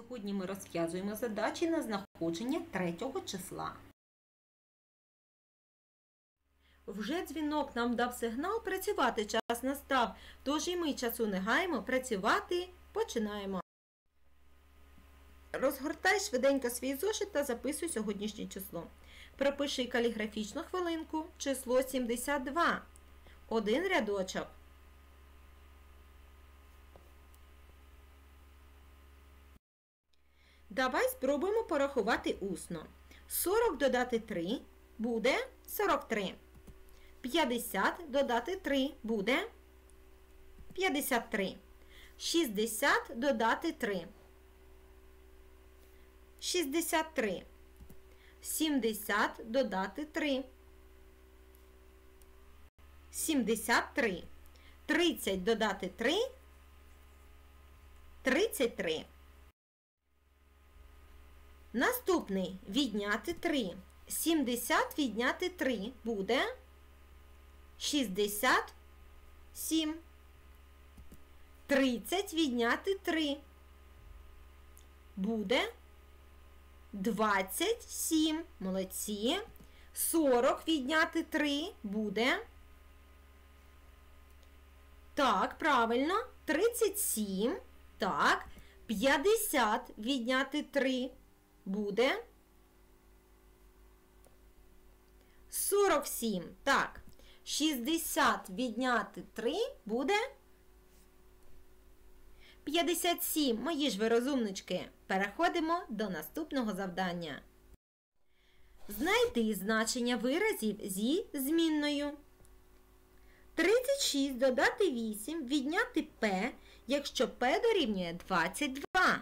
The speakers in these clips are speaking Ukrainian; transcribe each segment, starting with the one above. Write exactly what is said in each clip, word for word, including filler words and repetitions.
Сьогодні ми розв'язуємо задачі на знаходження третього числа. Вже дзвінок нам дав сигнал, працювати час настав, тож і ми часу не гаємо, працювати починаємо. Розгортай швиденько свій зошит та записуй сьогоднішнє число. Пропиши каліграфічну хвилинку число сімдесят два. Один рядочок. Давай спробуємо порахувати усно. сорок додати три буде сорок три. п'ятдесят додати три буде п'ятдесят три. шістдесят додати три. шістдесят три. сімдесят додати три. сімдесят три. тридцять додати три. тридцять три. Наступний відняти три. сімдесят відняти три буде шістдесят сім. тридцять відняти три буде двадцять сім. Молодці. сорок відняти три буде. Так, правильно. тридцять сім. Так. п'ятдесят відняти три буде сорок сім. Так. шістдесят відняти три буде п'ятдесят сім. Мої ж ви розумнички. Переходимо до наступного завдання. Знайди значення виразів зі змінною. тридцять шість додати вісім відняти p, якщо p дорівнює двадцять два.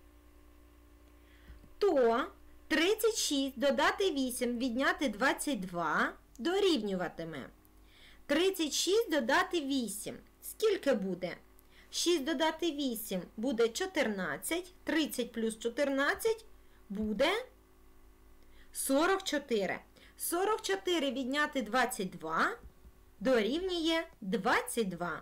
То тридцять шість додати вісім відняти двадцять два дорівнюватиме. тридцять шість додати вісім. Скільки буде? шість додати вісім буде чотирнадцять. тридцять плюс чотирнадцять буде сорок чотири. сорок чотири відняти двадцять два дорівнює двадцять два.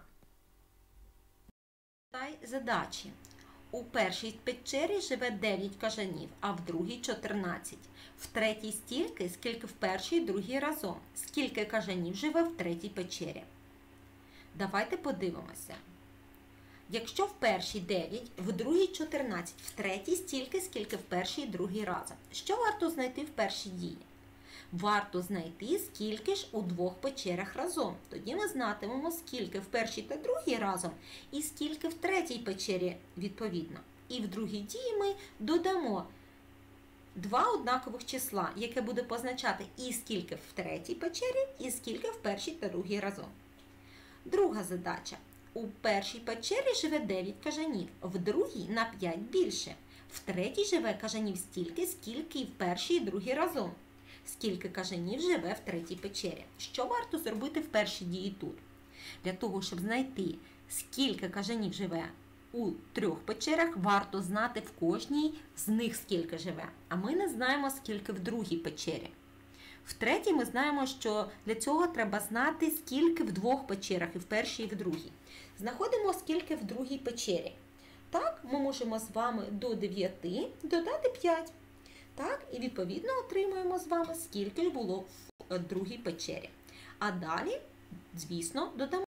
Задачі. У першій печері живе дев'ять кажанів, а в другій чотирнадцять. В третій стільки, скільки в першій і другій разом. Скільки кажанів живе в третій печері? Давайте подивимося. Якщо в першій дев'ять, в другій чотирнадцять, в третій стільки, скільки в першій і другій разом. Що варто знайти в першій дії? Варто знайти, скільки ж у двох печерах разом. Тоді ми знатимемо, скільки в першій та другій разом і скільки в третій печері відповідно. І в другій дії ми додамо два однакових числа, яке буде позначати і скільки в третій печері, і скільки в першій та другій разом. Друга задача. У першій печері живе дев'ять кажанів, в другій на п'ять більше. В третій живе кажанів стільки, скільки і в першій і другій разом. Скільки кажанів живе в третій печері. Що варто зробити в першій дії тут? Для того, щоб знайти, скільки кажанів живе у трьох печерах, варто знати в кожній з них скільки живе. А ми не знаємо, скільки в другій печері. В третій ми знаємо, що для цього треба знати, скільки в двох печерах, і в першій, і в другій. Знаходимо, скільки в другій печері. Так, ми можемо з вами до дев'яти додати п'ять. Так, і відповідно отримуємо з вами, скільки було в другій печері. А далі, звісно, додамо.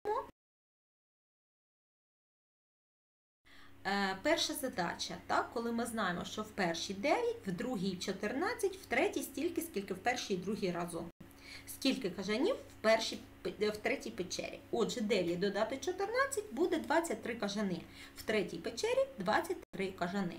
Е, перша задача, так, коли ми знаємо, що в першій дев'ять, в другій чотирнадцять, в третій стільки, скільки в першій і другій разом. Скільки кажанів в, першій, в третій печері. Отже, дев'ять додати чотирнадцять буде двадцять три кажани. В третій печері двадцять три кажани.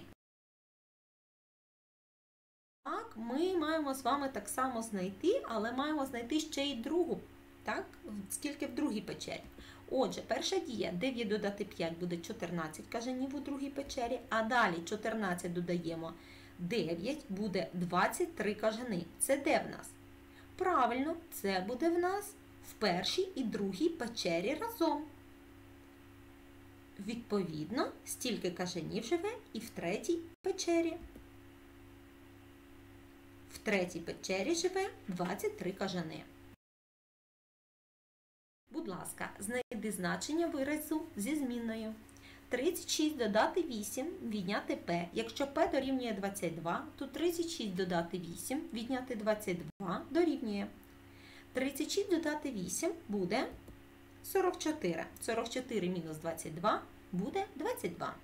Так, ми маємо з вами так само знайти, але маємо знайти ще й другу, так, скільки в другій печері. Отже, перша дія, дев'ять додати п'ять буде чотирнадцять кажанів у другій печері, а далі чотирнадцять додаємо дев'ять, буде двадцять три кажани. Це де в нас? Правильно, це буде в нас в першій і другій печері разом. Відповідно, стільки кажанів живе і в третій печері. В третій печері живе двадцять три кажани. Будь ласка, знайди значення виразу зі змінною. тридцять шість додати вісім, відняти P. Якщо P дорівнює двадцять два, то тридцять шість додати вісім, відняти двадцять два дорівнює. тридцять шість додати вісім буде сорок чотири. сорок чотири мінус двадцять два буде двадцять два.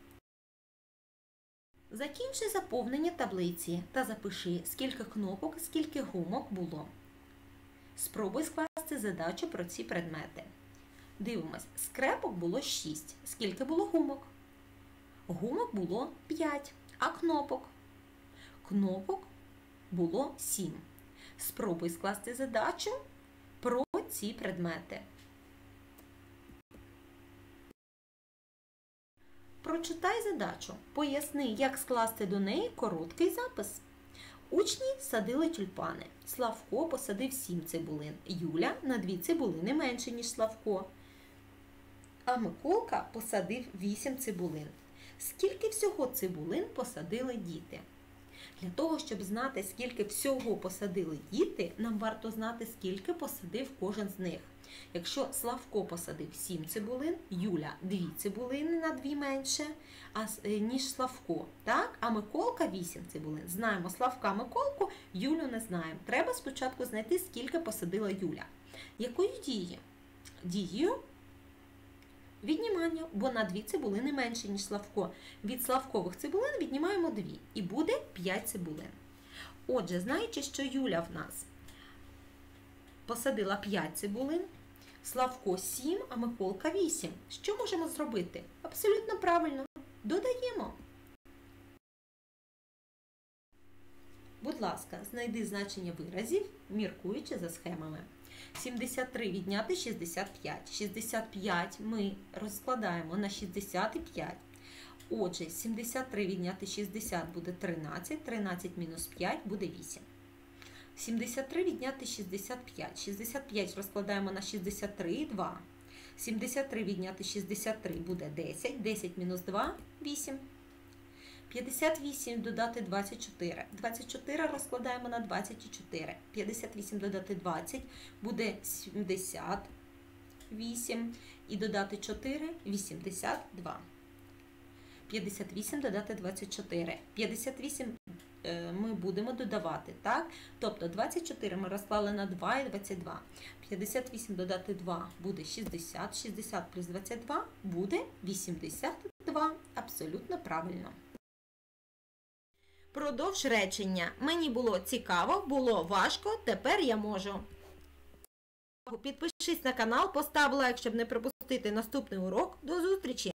Закінчи заповнення таблиці та запиши, скільки кнопок, скільки гумок було. Спробуй скласти задачу про ці предмети. Дивимось, скрепок було шість. Скільки було гумок? Гумок було п'ять, а кнопок? Кнопок було сім. Спробуй скласти задачу про ці предмети. Прочитай задачу. Поясни, як скласти до неї короткий запис. Учні садили тюльпани. Славко посадив сім цибулин. Юля на дві цибулини менше, ніж Славко. А Миколка посадив вісім цибулин. Скільки всього цибулин посадили діти? Для того, щоб знати, скільки всього посадили діти, нам варто знати, скільки посадив кожен з них. Якщо Славко посадив сім цибулин, Юля дві цибулини на дві менше, ніж Славко. Так? А Миколка вісім цибулин. Знаємо Славка, Миколку, Юлю не знаємо. Треба спочатку знайти, скільки посадила Юля. Якою дією? Дією віднімання, бо на дві цибулини менше, ніж Славко. Від Славкових цибулин віднімаємо дві і буде п'ять цибулин. Отже, знаючи, що Юля в нас посадила п'ять цибулин, Славко сім, а Миколка вісім. Що можемо зробити? Абсолютно правильно. Додаємо. Будь ласка, знайди значення виразів, міркуючи за схемами. сімдесят три відняти шістдесят п'ять. шістдесят п'ять ми розкладаємо на шістдесят п'ять. Отже, сімдесят три відняти шістдесят буде тринадцять. тринадцять мінус п'ять буде вісім. сімдесят три відняти шістдесят п'ять. шістдесят п'ять розкладаємо на шістдесят три, два. сімдесят три відняти шістдесят три буде десять. десять мінус два – вісім. п'ятдесят вісім додати двадцять чотири. двадцять чотири розкладаємо на двадцять чотири. п'ятдесят вісім додати двадцять буде сімдесят вісім. І додати чотири – вісімдесят два. п'ятдесят вісім додати двадцять чотири. п'ятдесят вісім ми будемо додавати, так? Тобто двадцять чотири ми розклали на два і двадцять два. п'ятдесят вісім додати два буде шістдесят. шістдесят плюс двадцять два буде вісімдесят два. Абсолютно правильно. Продовж речення. Мені було цікаво, було важко, тепер я можу. Підпишись на канал, постав лайк, щоб не пропустити наступний урок. До зустрічі!